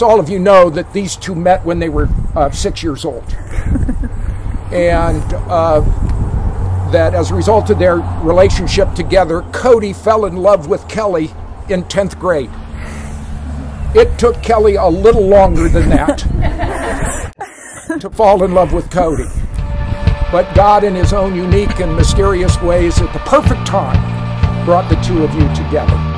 course, all of you know that these two met when they were 6 years old. And that as a result of their relationship together, Cody fell in love with Kelly in 10th grade. It took Kelly a little longer than that to fall in love with Cody. But God, in his own unique and mysterious ways, at the perfect time, brought the two of you together.